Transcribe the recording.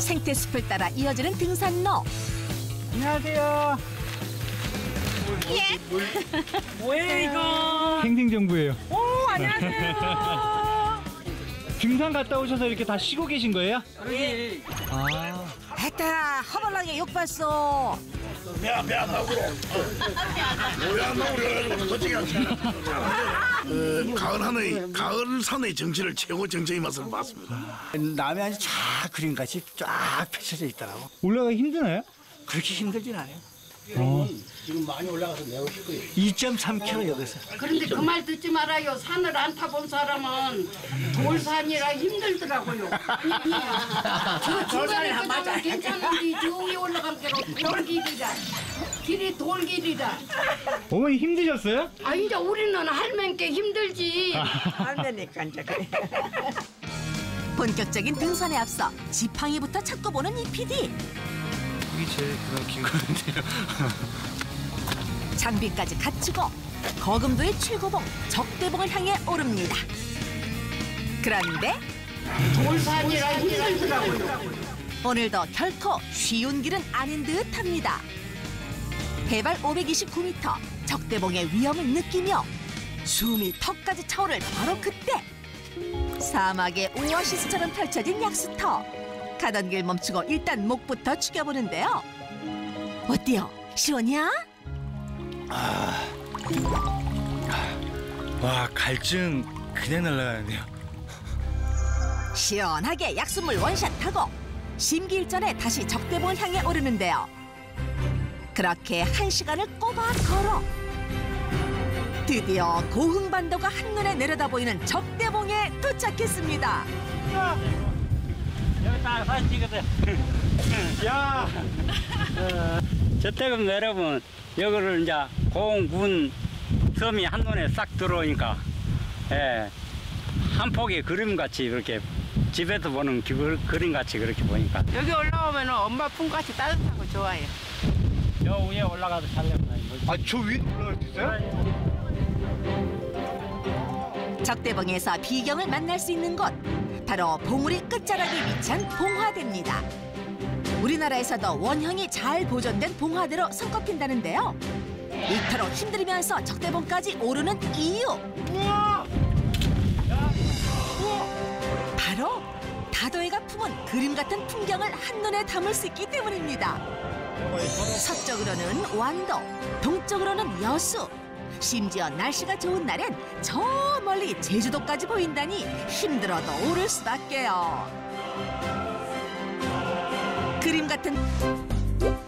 생태숲을 따라 이어지는 등산로. 안녕하세요. 예. 뭐예요 이거? 행생정부예요. 오 안녕하세요. 등산 갔다 오셔서 이렇게 다 쉬고 계신 거예요? 예. 아. 했다 허벌나게 욕 봤어. 배안 나오고 배안 나오고 그래가지고 솔직히 가을 산의 정취를 최고 정취의 맛을 봤습니다. 남해안이 쫙 그림같이 쫙 펼쳐져 있더라고. 올라가기 힘드나요? 그렇게 힘들진 않아요. 지금 많이 올라가서 내오실 거예요. 2.3km 여기서. 그런데 그 말 듣지 말아요. 산을 안 타본 사람은 돌산이라 힘들더라고요. 저 중간에 그다음은 괜찮은데 저 위에 올라갈 게로 돌길이라. 길이 돌길이라. 어머니 힘드셨어요? 아 이제 우리는 할매께 힘들지. 할매니까 이제 그래. 본격적인 등산에 앞서 지팡이부터 찾고 보는 이 PD. 이게 제일 긴 거 같아요. 장비까지 갖추고 거금도의 최고봉 적대봉을 향해 오릅니다. 그런데 돌산이라 힘들더라고요. 오늘도 결코 쉬운 길은 아닌 듯합니다. 해발 529m 적대봉의 위험을 느끼며 숨이 턱까지 차오를 바로 그때 사막의 오아시스처럼 펼쳐진 약수터. 가던 길 멈추고 일단 목부터 죽여보는데요. 어때요? 시원이야? 와, 갈증 그냥 날아가는데요. 시원하게 약수물 원샷하고 심기일전에 다시 적대봉을 향해 오르는데요. 그렇게 1시간을 꼬박 걸어 드디어 고흥반도가 한눈에 내려다 보이는 적대봉에 도착했습니다. 여기 딱 사진 찍으세요. 야, 저택은 내려면 여기를 이제 공군 섬이 한눈에 싹 들어오니까 예, 한 폭의 그림같이 이렇게 집에서 보는 그림같이 그렇게 보니까 여기 올라오면 엄마 품같이 따뜻하고 좋아요. 저 위에 올라가서 살려면 아, 저 위에 올라갈 수 있어요? 적대봉에서 비경을 만날 수 있는 곳, 바로 봉우리 끝자락에 위치한 봉화대입니다. 우리나라에서도 원형이 잘 보존된 봉화대로 손꼽힌다는데요. 이토록 힘들면서 적대봉까지 오르는 이유, 바로 다도해가 품은 그림 같은 풍경을 한눈에 담을 수 있기 때문입니다. 서쪽으로는 완도, 동쪽으로는 여수, 심지어 날씨가 좋은 날엔 저 멀리 제주도까지 보인다니 힘들어도 오를 수밖에요. 그림 같은